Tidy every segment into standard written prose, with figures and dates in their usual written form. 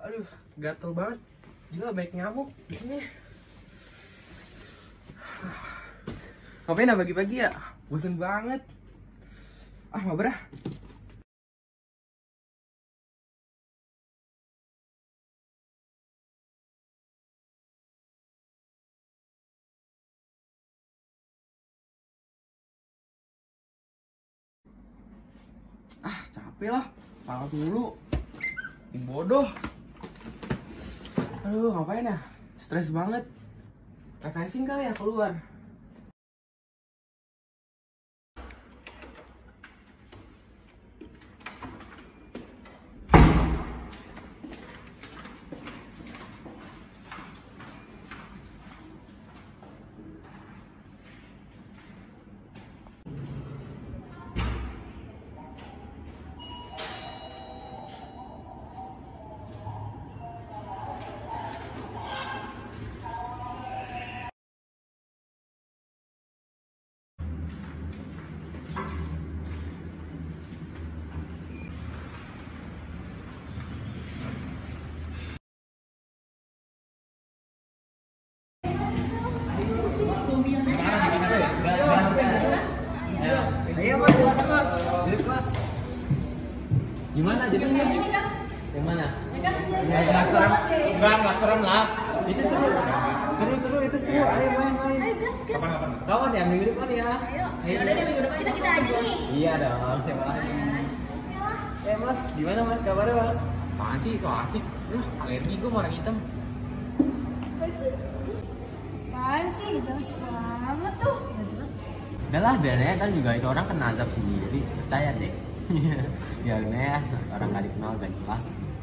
Aduh, gatel banget. Gila, banyak nyamuk di sini. Ngapain pagi-pagi ya? Bosen banget. Mabar ah. Capek lah, pala dulu. Bodoh. Aduh, ngapain ya? Stres banget. Refreshing kali ya keluar. Iya mas, silakan mas. Jadi mas. Gimana jadinya? Yang mana? Nggak serem. Nggak serem lah. Itu seru. Seru itu seru. Ayo main. Kapan? Kapan ya? Minggu depan ya. Ayo. Udah deh, minggu depan kita aja nih. Iya dong. Siapa lagi? Mas, gimana mas? Kabarnya mas? Apaan sih, so asik. Alergi gue warna hitam. Apaan sih? Jelas banget tuh. Udah lah, biarin aja kan juga itu orang kena azab sendiri. Percaya deh. Biarin aja, orang gak dikenal gak jelas.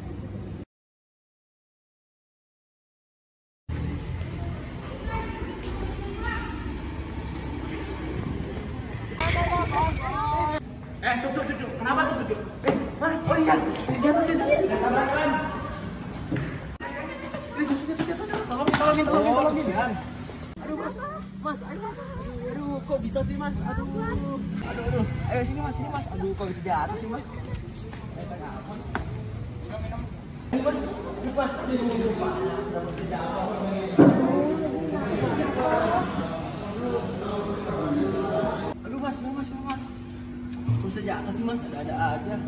Tuh. Kenapa tuh? Oh iya, jatuh. Tabrakan. Tolongin. Aduh mas, ayo mas. Aduh, kok bisa sih mas? Aduh. Ayo sini mas. Aduh, kok bisa jatuh sih mas? Mas. Aduh mas. Kok bisa jatuh sih mas? Ada aja.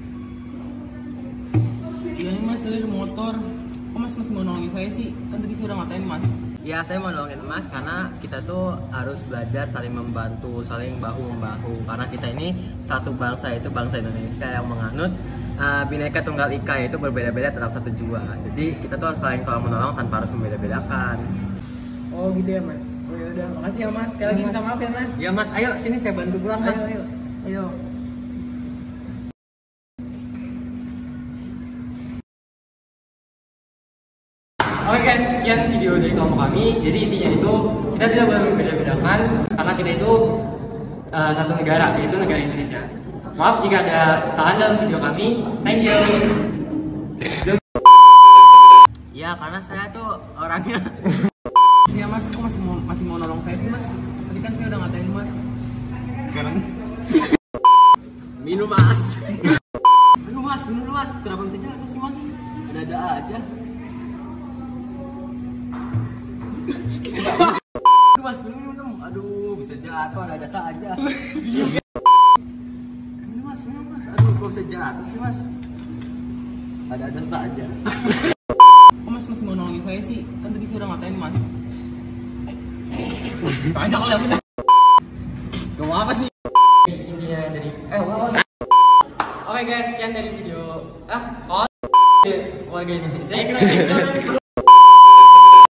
Iya nih mas, saya ada motor. Kok mas masih mau nolongin saya sih? Kan tadi saya udah ngatain mas. Ya, saya mau nolongin Mas karena kita tuh harus belajar saling membantu, saling bahu-membahu. Karena kita ini satu bangsa, yaitu bangsa Indonesia yang menganut Bhinneka Tunggal Ika, yaitu berbeda-beda tetap satu jua. Jadi kita tuh harus saling tolong-menolong tanpa harus membeda-bedakan. Oh gitu ya mas. Oh yaudah, makasih ya mas. Sekali lagi minta maaf ya mas. Ya mas, ayo sini saya bantu pulang mas. Ayo. Oke guys, sekian video dari kelompok kami. Jadi intinya itu kita tidak boleh membeda-bedakan karena kita itu satu negara, yaitu negara Indonesia. Maaf jika ada kesalahan dalam video kami. Thank you. Ya, karena saya tuh orangnya. Ya mas, kok masih mau nolong saya sih mas? Tadi kan saya udah ngatain mas. Sekarang minum mas. Aduh mas, minum dulu mas. Kenapa bisa jatuh sih mas? Ada aja. Aduh mas, minum. Aduh, bisa jatuh, ada saja. Minum mas. Aduh, kok bisa jatuh sih mas? Ada saja. Kok mas masih mau nolongin saya sih? Kan tadi saya udah ngatain mas. Panjang kali ya bener. Gak mau apa sih? Intinya dari Oke guys, sekian dari video warga Indonesia.